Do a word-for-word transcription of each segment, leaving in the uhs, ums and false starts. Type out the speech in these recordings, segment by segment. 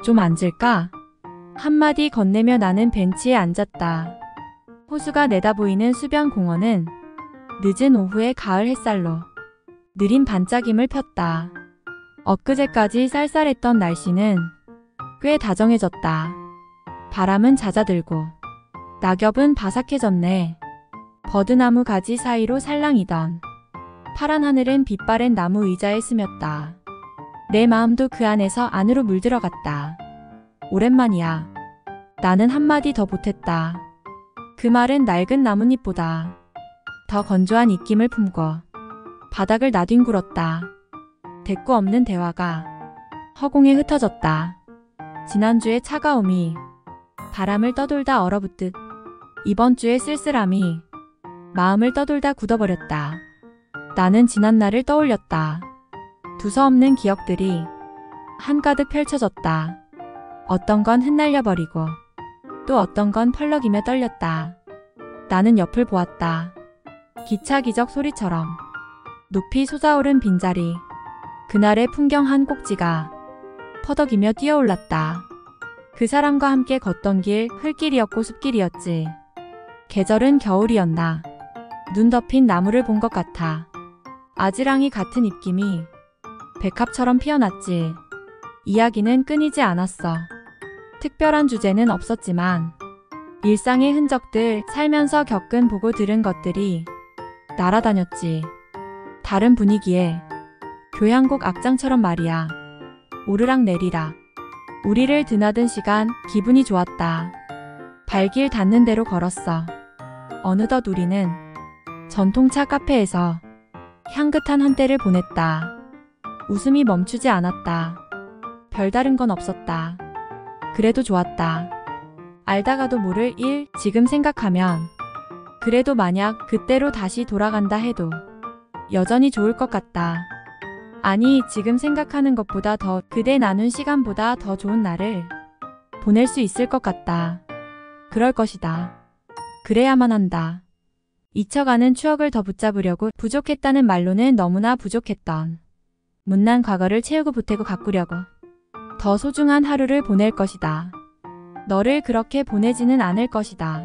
좀 앉을까? 한마디 건네며 나는 벤치에 앉았다. 호수가 내다보이는 수변 공원은 늦은 오후의 가을 햇살로 느린 반짝임을 폈다. 엊그제까지 쌀쌀했던 날씨는 꽤 다정해졌다. 바람은 잦아들고 낙엽은 바삭해졌네. 버드나무 가지 사이로 살랑이던 파란 하늘은 빛바랜 나무 의자에 스몄다. 내 마음도 그 안에서 안으로 물들어갔다. 오랜만이야. 나는 한마디 더 보탰다. 그 말은 낡은 나뭇잎보다 더 건조한 입김을 품고 바닥을 나뒹굴었다. 대꾸 없는 대화가 허공에 흩어졌다. 지난주의 차가움이 바람을 떠돌다 얼어붙듯 이번 주의 쓸쓸함이 마음을 떠돌다 굳어버렸다. 나는 지난날을 떠올렸다. 두서없는 기억들이 한가득 펼쳐졌다. 어떤 건 흩날려버리고 또 어떤 건 펄럭이며 떨렸다. 나는 옆을 보았다. 기차 기적 소리처럼 높이 솟아오른 빈자리, 그날의 풍경 한 꼭지가 퍼덕이며 뛰어올랐다. 그 사람과 함께 걷던 길, 흙길이었고 숲길이었지. 계절은 겨울이었나. 눈 덮인 나무를 본 것 같아. 아지랑이 같은 입김이 백합처럼 피어났지. 이야기는 끊이지 않았어. 특별한 주제는 없었지만 일상의 흔적들, 살면서 겪은 보고 들은 것들이 날아다녔지. 다른 분위기에 교향곡 악장처럼 말이야. 오르락 내리락. 우리를 드나든 시간, 기분이 좋았다. 발길 닿는 대로 걸었어. 어느덧 우리는 전통차 카페에서 향긋한 한때를 보냈다. 웃음이 멈추지 않았다. 별다른 건 없었다. 그래도 좋았다. 알다가도 모를 일, 지금 생각하면 그래도 만약 그때로 다시 돌아간다 해도 여전히 좋을 것 같다. 아니, 지금 생각하는 것보다 더, 그대 나눈 시간보다 더 좋은 날을 보낼 수 있을 것 같다. 그럴 것이다. 그래야만 한다. 잊혀가는 추억을 더 붙잡으려고 부족했다는 말로는 너무나 부족했던 못난 과거를 채우고 보태고 가꾸려고 더 소중한 하루를 보낼 것이다. 너를 그렇게 보내지는 않을 것이다.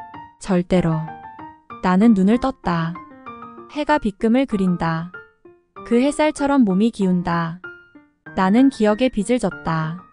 절대로. 나는 눈을 떴다. 해가 빗금을 그린다. 그 햇살처럼 몸이 기운다. 나는 기억에 빚을 졌다.